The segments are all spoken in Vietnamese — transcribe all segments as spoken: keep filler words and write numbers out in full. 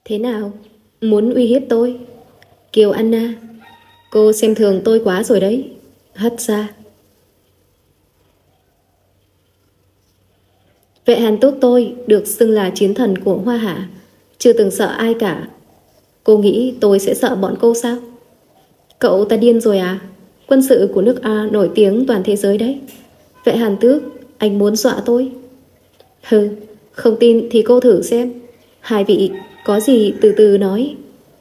Thế nào? Muốn uy hiếp tôi? Kiều Anna, cô xem thường tôi quá rồi đấy. Hất ra. Vệ Hàn Túc tôi được xưng là chiến thần của Hoa Hạ, chưa từng sợ ai cả. Cô nghĩ tôi sẽ sợ bọn cô sao? Cậu ta điên rồi à? Quân sự của nước A nổi tiếng toàn thế giới đấy. Vệ Hàn Tước, anh muốn dọa tôi? Hừ, không tin thì cô thử xem. Hai vị, có gì từ từ nói.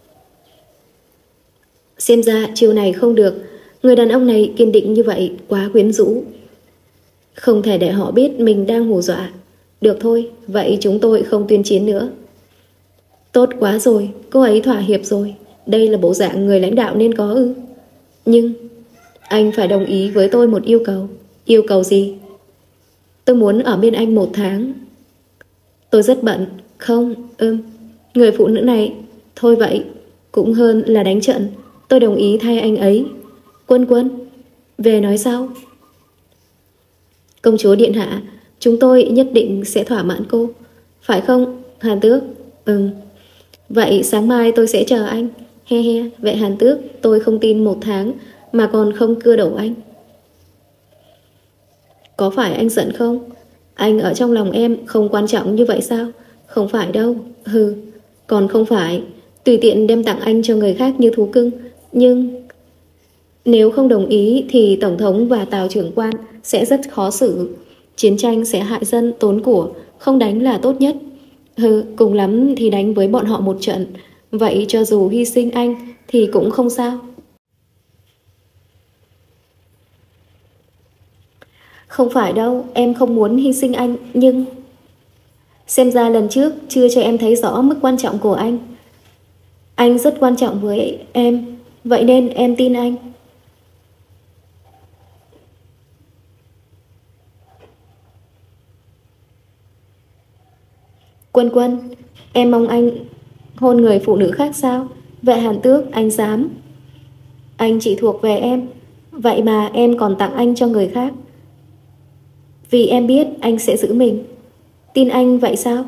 Xem ra chiêu này không được. Người đàn ông này kiên định như vậy, quá quyến rũ. Không thể để họ biết mình đang hù dọa. Được thôi, vậy chúng tôi không tuyên chiến nữa. Tốt quá rồi, cô ấy thỏa hiệp rồi. Đây là bộ dạng người lãnh đạo nên có ư? Nhưng anh phải đồng ý với tôi một yêu cầu. Yêu cầu gì? Tôi muốn ở bên anh một tháng. Tôi rất bận. Không, ưm người phụ nữ này. Thôi vậy, cũng hơn là đánh trận. Tôi đồng ý thay anh ấy. Quân Quân, về nói sau. Công chúa điện hạ, chúng tôi nhất định sẽ thỏa mãn cô. Phải không, Hàn Tước? Ừm. Vậy sáng mai tôi sẽ chờ anh. He he, vậy Hàn Tước, tôi không tin một tháng mà còn không cưa đổ anh. Có phải anh giận không? Anh ở trong lòng em không quan trọng như vậy sao? Không phải đâu. Hừ, còn không phải. Tùy tiện đem tặng anh cho người khác như thú cưng. Nhưng nếu không đồng ý thì Tổng thống và Tào trưởng quan sẽ rất khó xử. Chiến tranh sẽ hại dân tốn của. Không đánh là tốt nhất. Hừ, cùng lắm thì đánh với bọn họ một trận. Vậy cho dù hy sinh anh thì cũng không sao. Không phải đâu, em không muốn hy sinh anh. Nhưng xem ra lần trước chưa cho em thấy rõ mức quan trọng của anh. Anh rất quan trọng với em. Vậy nên em tin anh. Quân Quân, em mong anh hôn người phụ nữ khác sao? Vệ Hàn Tước, anh dám. Anh chỉ thuộc về em. Vậy mà em còn tặng anh cho người khác. Vì em biết anh sẽ giữ mình. Tin anh vậy sao?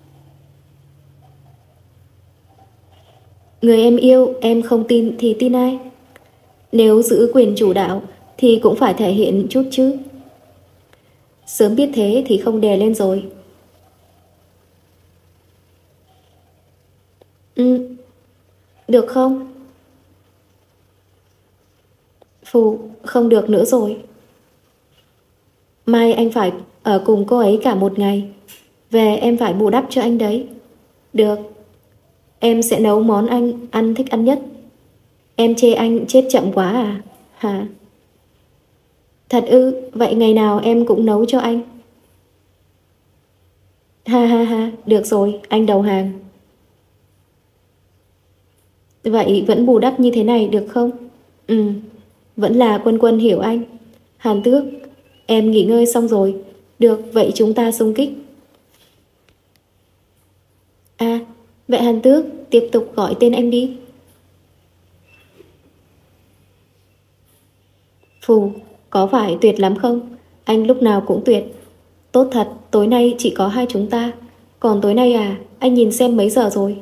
Người em yêu em không tin thì tin ai? Nếu giữ quyền chủ đạo thì cũng phải thể hiện chút chứ. Sớm biết thế thì không đè lên rồi. Ừ, được không? Phù, không được nữa rồi. Mai anh phải ở cùng cô ấy cả một ngày. Về em phải bù đắp cho anh đấy. Được. Em sẽ nấu món anh ăn thích ăn nhất. Em chê anh chết chậm quá à? Hả? Thật ư? Vậy ngày nào em cũng nấu cho anh. Ha ha ha, được rồi, anh đầu hàng. Vậy vẫn bù đắp như thế này được không? Ừ, vẫn là Quân Quân hiểu anh. Hàn Tước, em nghỉ ngơi xong rồi. Được, vậy chúng ta xung kích. À, vậy Hàn Tước, tiếp tục gọi tên anh đi. Phù, có phải tuyệt lắm không? Anh lúc nào cũng tuyệt. Tốt thật, tối nay chỉ có hai chúng ta. Còn tối nay à, anh nhìn xem mấy giờ rồi.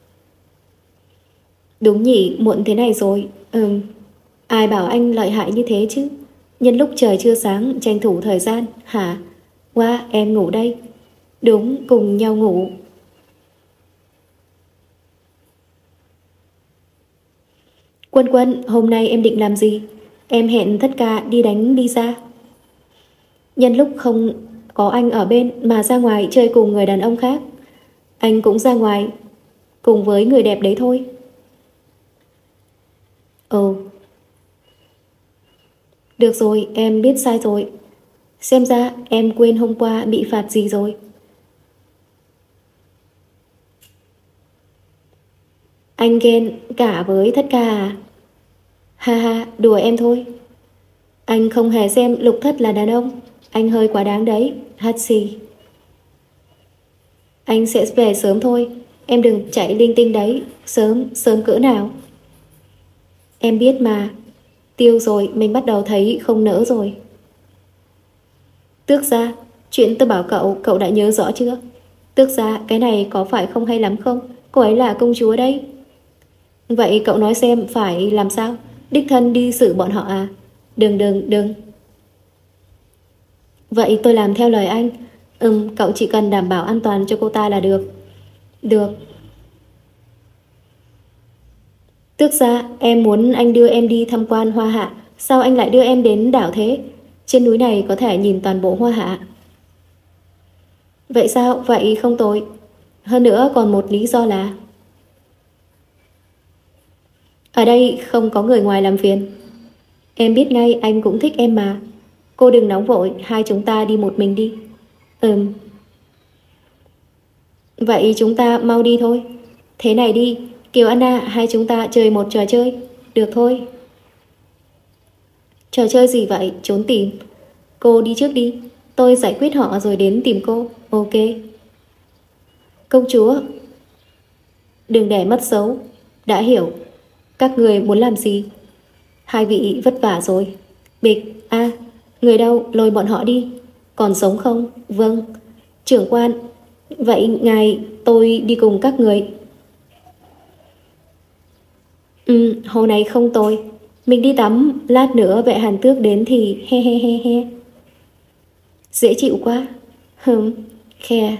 Đúng nhỉ, muộn thế này rồi. Ừm, ai bảo anh lợi hại như thế chứ? Nhân lúc trời chưa sáng, tranh thủ thời gian. Hả? Wow, em ngủ đây. Đúng, cùng nhau ngủ. Quân Quân, hôm nay em định làm gì? Em hẹn tất cả đi đánh đi ra. Nhân lúc không có anh ở bên mà ra ngoài chơi cùng người đàn ông khác. Anh cũng ra ngoài cùng với người đẹp đấy thôi. Ồ, được rồi, em biết sai rồi. Xem ra em quên hôm qua bị phạt gì rồi. Anh ghen cả với Thất Ca à? Ha ha, đùa em thôi. Anh không hề xem Lục Thất là đàn ông. Anh hơi quá đáng đấy. Hát xì. Anh sẽ về sớm thôi. Em đừng chạy linh tinh đấy. Sớm, sớm cỡ nào? Em biết mà. Tiêu rồi, mình bắt đầu thấy không nỡ rồi. Tước gia, chuyện tôi bảo cậu, cậu đã nhớ rõ chưa? Tước gia, cái này có phải không hay lắm không? Cô ấy là công chúa đấy. Vậy cậu nói xem phải làm sao? Đích thân đi xử bọn họ à? Đừng đừng đừng. Vậy tôi làm theo lời anh. Ừm, cậu chỉ cần đảm bảo an toàn cho cô ta là được. Được. Tước gia, em muốn anh đưa em đi tham quan Hoa Hạ. Sao anh lại đưa em đến đảo thế? Trên núi này có thể nhìn toàn bộ Hoa Hạ. Vậy sao? Vậy không tồi. Hơn nữa còn một lý do là ở đây không có người ngoài làm phiền. Em biết ngay anh cũng thích em mà. Cô đừng nóng vội, hai chúng ta đi một mình đi. Ừm. Vậy chúng ta mau đi thôi. Thế này đi, Kiều Anna, hai chúng ta chơi một trò chơi. Được thôi. Trò chơi gì vậy? Trốn tìm. Cô đi trước đi. Tôi giải quyết họ rồi đến tìm cô. Ok. Công chúa. Đừng để mất dấu. Đã hiểu. Các người muốn làm gì? Hai vị vất vả rồi. Bịch. A. À, người đâu? Lôi bọn họ đi. Còn sống không? Vâng. Trưởng quan. Vậy ngài, tôi đi cùng các người. Ừ, hồ này không tồi. Mình đi tắm, lát nữa vệ Hàn Tước đến thì he he he he. Dễ chịu quá. Hừm, khe.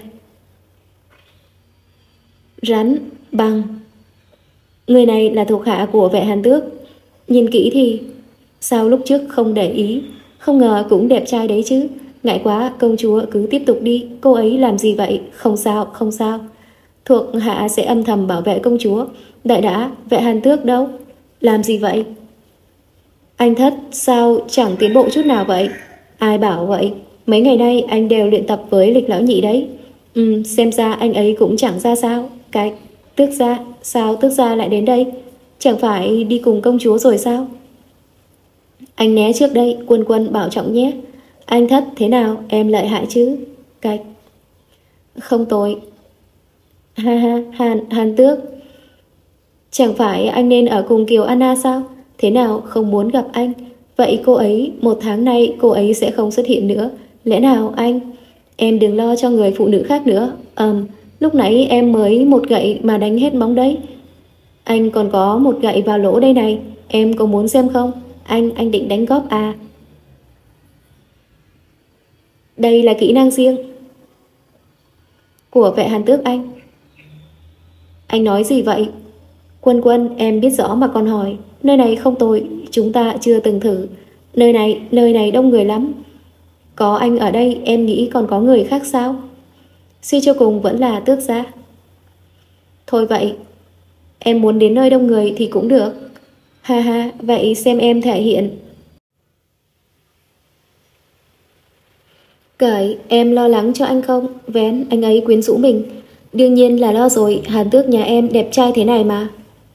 Rắn, băng. Người này là thuộc hạ của vệ Hàn Tước. Nhìn kỹ thì sao lúc trước không để ý. Không ngờ cũng đẹp trai đấy chứ. Ngại quá, công chúa cứ tiếp tục đi. Cô ấy làm gì vậy? Không sao, không sao. Thuộc hạ sẽ âm thầm bảo vệ công chúa. Đợi đã, vệ Hàn Tước đâu? Làm gì vậy? Anh Thất, sao chẳng tiến bộ chút nào vậy? Ai bảo vậy? Mấy ngày nay anh đều luyện tập với Lịch lão nhị đấy. Ừ, xem ra anh ấy cũng chẳng ra sao. Cái Tước gia, sao Tước gia lại đến đây? Chẳng phải đi cùng công chúa rồi sao? Anh né trước đây, Quân Quân bảo trọng nhé. Anh Thất thế nào? Em lợi hại chứ? Cách không tồi. Ha ha, Hàn, Hàn Tước. Chẳng phải anh nên ở cùng Kiều Anna sao? Thế nào không muốn gặp anh? Vậy cô ấy, một tháng nay cô ấy sẽ không xuất hiện nữa. Lẽ nào anh? Em đừng lo cho người phụ nữ khác nữa. Ừm, lúc nãy em mới một gậy mà đánh hết bóng đấy. Anh còn có một gậy vào lỗ đây này. Em có muốn xem không? Anh, anh định đánh góp à? Đây là kỹ năng riêng của vệ Hàn Tước anh. Anh nói gì vậy? Quân Quân, em biết rõ mà còn hỏi. Nơi này không tồi, chúng ta chưa từng thử. Nơi này, nơi này đông người lắm. Có anh ở đây, em nghĩ còn có người khác sao? Suy cho cùng vẫn là Tước gia. Thôi vậy, em muốn đến nơi đông người thì cũng được. Ha ha, vậy xem em thể hiện. Cởi, em lo lắng cho anh không? Vén, anh ấy quyến rũ mình. Đương nhiên là lo rồi, Hàn Tước nhà em đẹp trai thế này mà.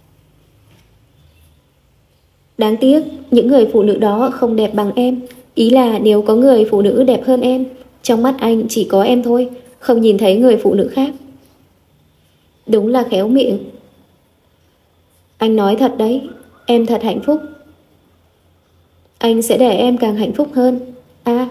Đáng tiếc, những người phụ nữ đó không đẹp bằng em. Ý là nếu có người phụ nữ đẹp hơn em, trong mắt anh chỉ có em thôi, không nhìn thấy người phụ nữ khác. Đúng là khéo miệng. Anh nói thật đấy, em thật hạnh phúc. Anh sẽ để em càng hạnh phúc hơn. À,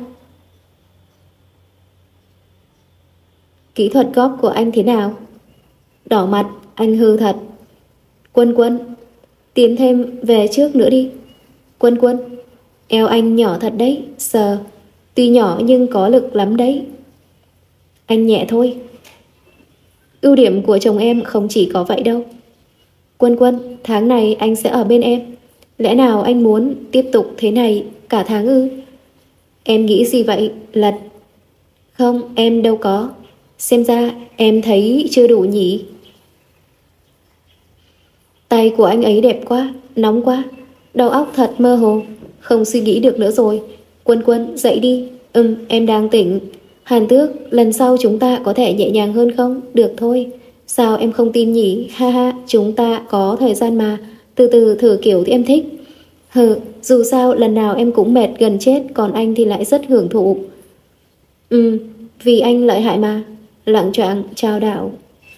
kỹ thuật góp của anh thế nào? Đỏ mặt, anh hư thật. Quân Quân, tiến thêm về trước nữa đi. Quân Quân, eo anh nhỏ thật đấy, sờ. Tuy nhỏ nhưng có lực lắm đấy. Anh nhẹ thôi. Ưu điểm của chồng em không chỉ có vậy đâu. Quân Quân, tháng này anh sẽ ở bên em. Lẽ nào anh muốn tiếp tục thế này cả tháng ư? Em nghĩ gì vậy, Lật? Không, em đâu có. Xem ra em thấy chưa đủ nhỉ. Tay của anh ấy đẹp quá, nóng quá. Đầu óc thật mơ hồ, không suy nghĩ được nữa rồi. Quân Quân, dậy đi. Ừm, em đang tỉnh. Hàn Tước, lần sau chúng ta có thể nhẹ nhàng hơn không? Được thôi. Sao em không tin nhỉ? Ha ha, chúng ta có thời gian mà. Từ từ thử kiểu thì em thích. Hừ, dù sao lần nào em cũng mệt gần chết, còn anh thì lại rất hưởng thụ. Ừ, vì anh lợi hại mà. Lặng choạng chào đạo.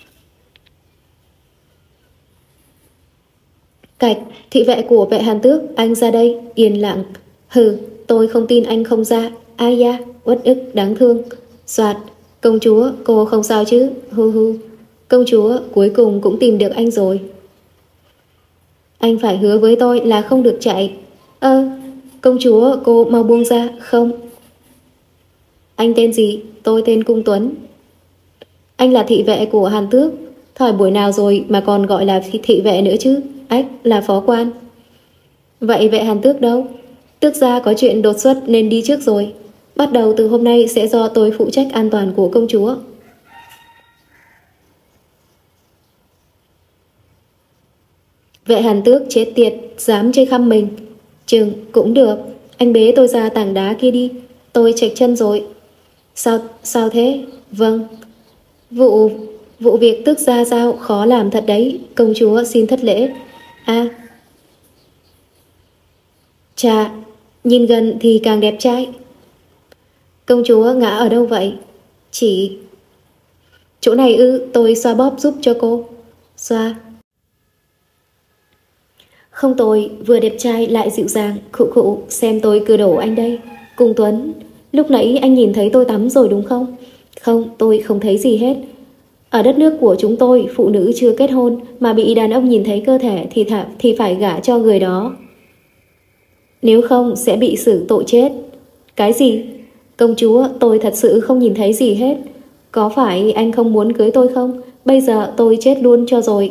Cạch, thị vệ của vệ Hàn Tước, anh ra đây. Yên lặng. Hừ, tôi không tin anh không ra. Ai da, uất ức đáng thương. Soạt, công chúa, cô không sao chứ? Hu hu. Công chúa, cuối cùng cũng tìm được anh rồi. Anh phải hứa với tôi là không được chạy. Ơ, công chúa, cô mau buông ra, không. Anh tên gì? Tôi tên Cung Tuấn. Anh là thị vệ của Hàn Tước. Thời buổi nào rồi mà còn gọi là thị vệ nữa chứ? Ách, là phó quan. Vậy vệ Hàn Tước đâu? Tước gia có chuyện đột xuất nên đi trước rồi. Bắt đầu từ hôm nay sẽ do tôi phụ trách an toàn của công chúa. Vệ Hàn Tước chết tiệt, dám chơi khăm mình. Chừng, cũng được. Anh bế tôi ra tảng đá kia đi. Tôi chệch chân rồi. Sao, sao thế? Vâng. Vụ, vụ việc tước gia giao khó làm thật đấy. Công chúa xin thất lễ. À. Chà, nhìn gần thì càng đẹp trai. Công chúa ngã ở đâu vậy? Chỉ... Chỗ này ư, tôi xoa bóp giúp cho cô. Xoa. Không tồi, vừa đẹp trai lại dịu dàng. Khụ khụ, xem tôi cưa đổ anh đây. Cung Tuấn, lúc nãy anh nhìn thấy tôi tắm rồi đúng không? Không, tôi không thấy gì hết. Ở đất nước của chúng tôi, phụ nữ chưa kết hôn mà bị đàn ông nhìn thấy cơ thể thì, thả, thì phải gả cho người đó. Nếu không sẽ bị xử tội chết. Cái gì? Công chúa, tôi thật sự không nhìn thấy gì hết. Có phải anh không muốn cưới tôi không? Bây giờ tôi chết luôn cho rồi.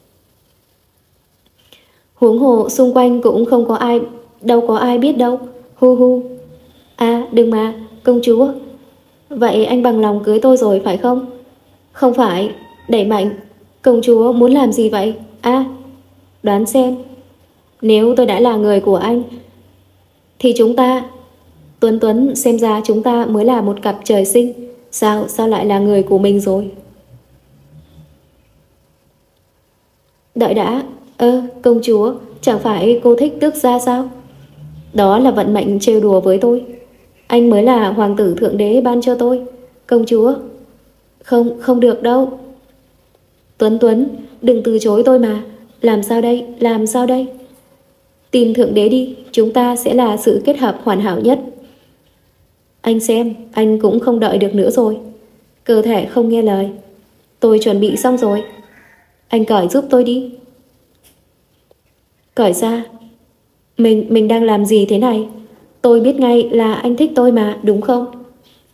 Huống hồ xung quanh cũng không có ai, đâu có ai biết đâu. Hu hu. À đừng mà, công chúa. Vậy anh bằng lòng cưới tôi rồi phải không? Không phải, đẩy mạnh. Công chúa muốn làm gì vậy? À, đoán xem. Nếu tôi đã là người của anh thì chúng ta... Tuấn Tuấn, xem ra chúng ta mới là một cặp trời sinh. Sao, sao lại là người của mình rồi? Đợi đã. Ơ, công chúa, chẳng phải cô thích tước gia sao? Đó là vận mệnh trêu đùa với tôi. Anh mới là hoàng tử thượng đế ban cho tôi. Công chúa. Không, không được đâu. Tuấn Tuấn, đừng từ chối tôi mà. Làm sao đây, làm sao đây? Tìm thượng đế đi, chúng ta sẽ là sự kết hợp hoàn hảo nhất. Anh xem, anh cũng không đợi được nữa rồi. Cơ thể không nghe lời. Tôi chuẩn bị xong rồi. Anh cởi giúp tôi đi. Cởi ra. Mình, mình đang làm gì thế này? Tôi biết ngay là anh thích tôi mà, đúng không?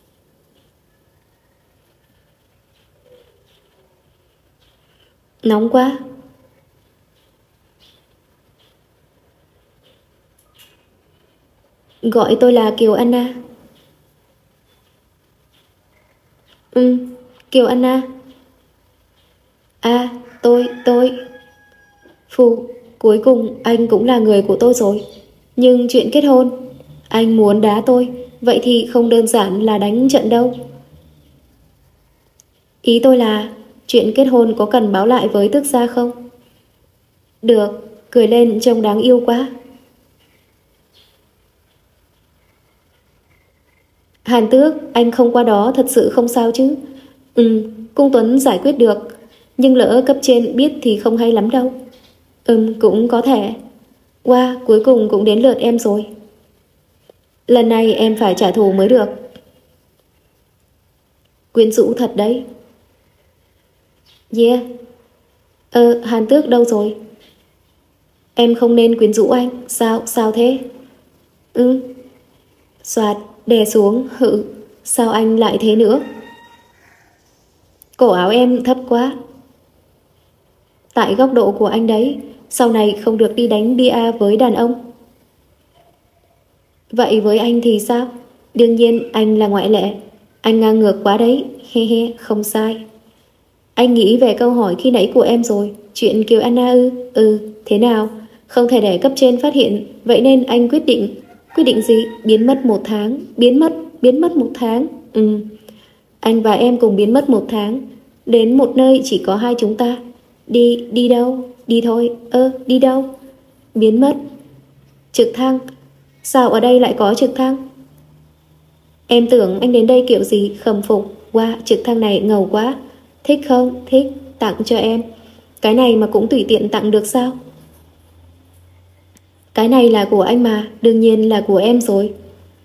Nóng quá. Gọi tôi là Kiều Anna. Ừ, Kiều Anna. À, tôi, tôi... Phù, cuối cùng anh cũng là người của tôi rồi. Nhưng chuyện kết hôn, anh muốn đá tôi, vậy thì không đơn giản là đánh trận đâu. Ý tôi là, chuyện kết hôn có cần báo lại với tước gia không? Được, cười lên trông đáng yêu quá. Hàn Tước, anh không qua đó thật sự không sao chứ? Ừ, Cung Tuấn giải quyết được. Nhưng lỡ cấp trên biết thì không hay lắm đâu. Ừm, cũng có thể. Wow, cuối cùng cũng đến lượt em rồi. Lần này em phải trả thù mới được. Quyến rũ thật đấy. Yeah. Ờ, Hàn Tước đâu rồi? Em không nên quyến rũ anh. Sao, sao thế? Ừ. Soạt, đè xuống, hự. Sao anh lại thế nữa? Cổ áo em thấp quá. Tại góc độ của anh đấy, sau này không được đi đánh bia với đàn ông. Vậy với anh thì sao? Đương nhiên anh là ngoại lệ. Anh ngang ngược quá đấy. He he, không sai. Anh nghĩ về câu hỏi khi nãy của em rồi. Chuyện Kiều Anna ư? Ừ, thế nào? Không thể để cấp trên phát hiện. Vậy nên anh quyết định. Quyết định gì? Biến mất một tháng. Biến mất, biến mất một tháng. Ừ. Anh và em cùng biến mất một tháng. Đến một nơi chỉ có hai chúng ta. Đi, đi đâu? Đi thôi. Ơ, đi đâu? Biến mất. Trực thăng. Sao ở đây lại có trực thăng? Em tưởng anh đến đây kiểu gì? Khâm phục. Wow, trực thăng này ngầu quá. Thích không? Thích. Tặng cho em. Cái này mà cũng tùy tiện tặng được sao? Cái này là của anh mà. Đương nhiên là của em rồi.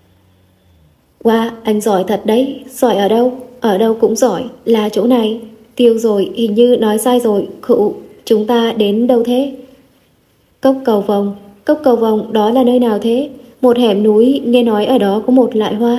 Wow, anh giỏi thật đấy. Giỏi ở đâu? Ở đâu cũng giỏi. Là chỗ này. Tiêu rồi, hình như nói sai rồi. Khụ, chúng ta đến đâu thế? Cốc cầu vồng. Cốc cầu vồng đó là nơi nào thế? Một hẻm núi, nghe nói ở đó có một loại hoa.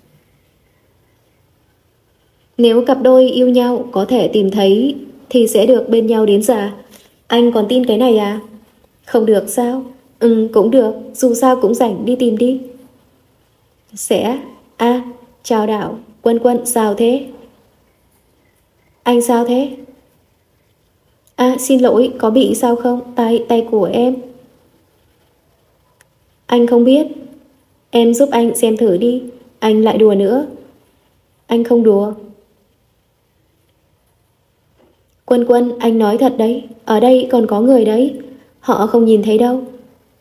Nếu cặp đôi yêu nhau có thể tìm thấy thì sẽ được bên nhau đến già. Anh còn tin cái này à? Không được sao? Ừ, cũng được, dù sao cũng rảnh, đi tìm đi. Sẽ... À, chào Đạo. Quân Quân sao thế? Anh sao thế? À, xin lỗi, có bị sao không? Tay, tay của em. Anh không biết. Em giúp anh xem thử đi. Anh lại đùa nữa. Anh không đùa. Quân Quân, anh nói thật đấy. Ở đây còn có người đấy. Họ không nhìn thấy đâu.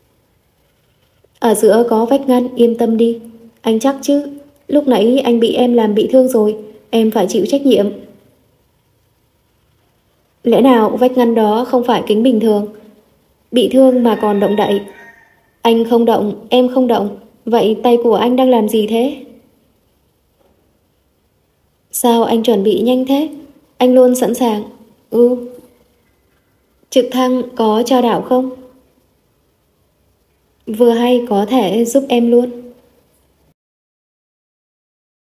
Ở giữa có vách ngăn, yên tâm đi. Anh chắc chứ? Lúc nãy anh bị em làm bị thương rồi. Em phải chịu trách nhiệm. Lẽ nào vách ngăn đó không phải kính bình thường? Bị thương mà còn động đậy. Anh không động, em không động. Vậy tay của anh đang làm gì thế? Sao anh chuẩn bị nhanh thế? Anh luôn sẵn sàng. Ừ. Trực thăng có cho Đạo không? Vừa hay có thể giúp em luôn.